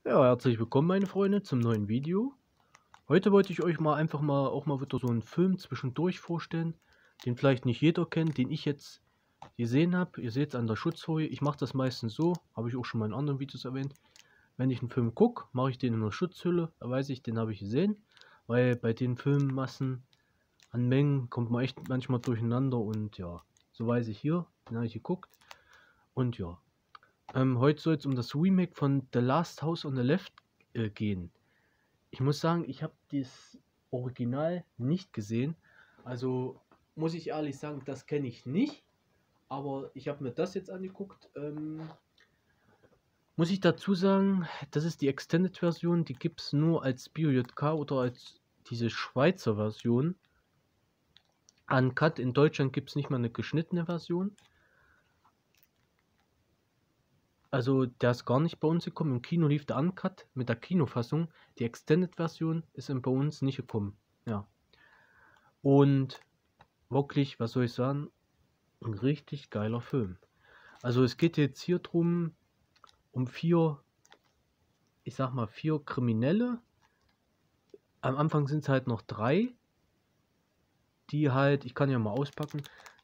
Ja, herzlich willkommen, meine Freunde, zum neuen Video. Heute wollte ich euch mal einfach mal auch mal wieder so einen Film zwischendurch vorstellen, den vielleicht nicht jeder kennt, den ich jetzt gesehen habe. Ihr seht es an der Schutzfolie. Ich mache das meistens so, habe ich auch schon mal in anderen Videos erwähnt. Wenn ich einen Film gucke, mache ich den in der Schutzhülle, da weiß ich, den habe ich gesehen, weil bei den Filmmassen an Mengen kommt man echt manchmal durcheinander und ja, so weiß ich hier, den habe ich geguckt und ja. Heute soll es um das Remake von The Last House on the Left gehen. Ich muss sagen, ich habe das Original nicht gesehen. Also muss ich ehrlich sagen, das kenne ich nicht. Aber ich habe mir das jetzt angeguckt. Muss ich dazu sagen, das ist die Extended-Version. Die gibt es nur als BioJK oder als diese Schweizer Version. Uncut. In Deutschland gibt es nicht mal eine geschnittene Version. Also der ist gar nicht bei uns gekommen. Im Kino lief der Uncut mit der Kinofassung. Die Extended-Version ist bei uns nicht gekommen. Ja. Und wirklich, was soll ich sagen, ein richtig geiler Film. Also es geht jetzt hier drum, um vier, ich sag mal, vier Kriminelle. Am Anfang sind es halt noch drei, die halt, ich kann ja mal auspacken,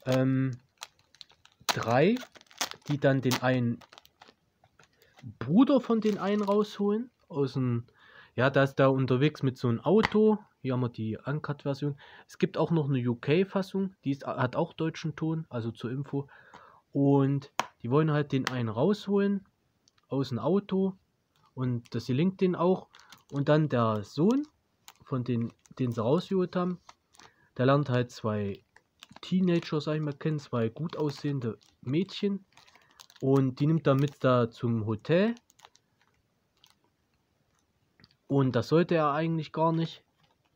drei, die dann den einen Bruder von den einen rausholen, aus dem, ja, da ist da unterwegs mit so einem Auto. Hier haben wir die Uncut-Version. Es gibt auch noch eine UK-Fassung, die hat auch deutschen Ton, also zur Info. Und die wollen halt den einen rausholen aus dem Auto und das gelingt denen auch. Und dann der Sohn von den sie rausgeholt haben, der lernt halt zwei Teenager, sag ich mal, kennen, zwei gut aussehende Mädchen und die nimmt er mit da zum Hotel. Und das sollte er eigentlich gar nicht.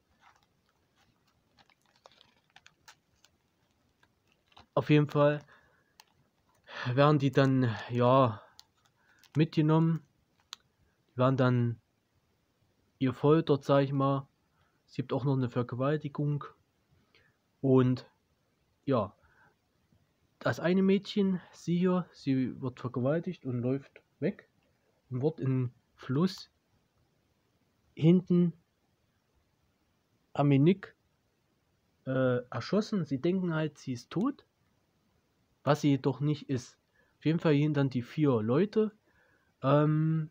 Auf jeden Fall werden die dann, ja, mitgenommen. Die werden dann gefoltert, sag ich mal. Es gibt auch noch eine Vergewaltigung. Und ja, das eine Mädchen, sie hier, sie wird vergewaltigt und läuft weg und wird im Fluss hinten am Genick erschossen. Sie denken halt, sie ist tot, was sie jedoch nicht ist. Auf jeden Fall gehen dann die vier Leute, weil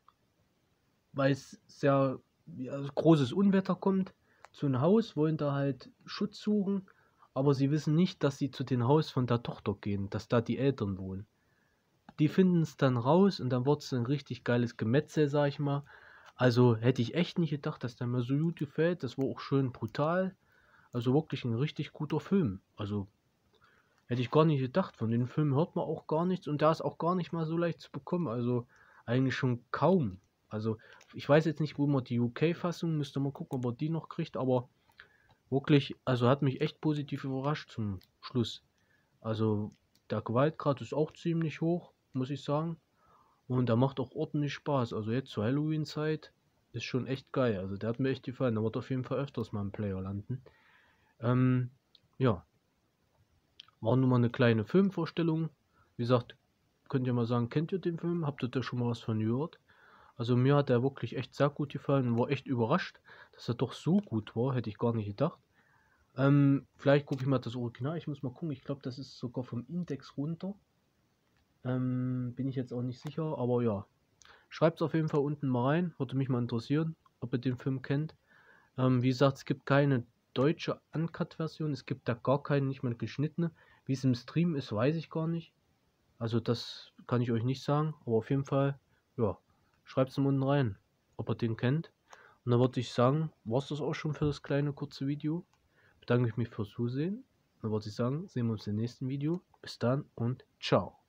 es sehr großes Unwetter kommt, zu einem Haus, wollen da halt Schutz suchen, aber sie wissen nicht, dass sie zu dem Haus von der Tochter gehen, dass da die Eltern wohnen. Die finden es dann raus und dann wird es ein richtig geiles Gemetzel, sag ich mal. Also hätte ich echt nicht gedacht, dass der mir so gut gefällt. Das war auch schön brutal. Also wirklich ein richtig guter Film. Also hätte ich gar nicht gedacht. Von den Filmen hört man auch gar nichts und der ist auch gar nicht mal so leicht zu bekommen. Also eigentlich schon kaum. Also ich weiß jetzt nicht, wo man die UK-Fassung, müsste man gucken, ob man die noch kriegt, aber wirklich, also hat mich echt positiv überrascht zum Schluss. Also der Gewaltgrad ist auch ziemlich hoch, muss ich sagen. Und der macht auch ordentlich Spaß. Also jetzt zur Halloween-Zeit ist schon echt geil. Also der hat mir echt gefallen. Da wird auf jeden Fall öfters mal ein Player landen. Ja, war nur mal eine kleine Filmvorstellung. Wie gesagt, könnt ihr mal sagen, kennt ihr den Film? Habt ihr da schon mal was von gehört? Also mir hat er wirklich echt sehr gut gefallen und war echt überrascht, dass er doch so gut war. Hätte ich gar nicht gedacht. Vielleicht gucke ich mal das Original. Ich muss mal gucken. Ich glaube, das ist sogar vom Index runter. Bin ich jetzt auch nicht sicher, aber ja. Schreibt es auf jeden Fall unten mal rein. Würde mich mal interessieren, ob ihr den Film kennt. Wie gesagt, es gibt keine deutsche Uncut-Version. Es gibt da gar keine, nicht mal geschnittene. Wie es im Stream ist, weiß ich gar nicht. Also das kann ich euch nicht sagen. Aber auf jeden Fall, ja, schreibt es unten rein, ob ihr den kennt. Und dann würde ich sagen, war es das auch schon für das kleine kurze Video. Bedanke ich mich fürs Zusehen. Dann würde ich sagen, sehen wir uns im nächsten Video. Bis dann und ciao.